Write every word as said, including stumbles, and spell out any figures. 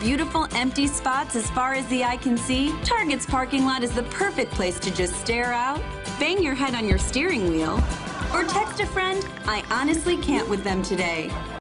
beautiful empty spots as far as the eye can see, Target's parking lot is the perfect place to just stare out, bang your head on your steering wheel, or text a friend, "I honestly can't with them today."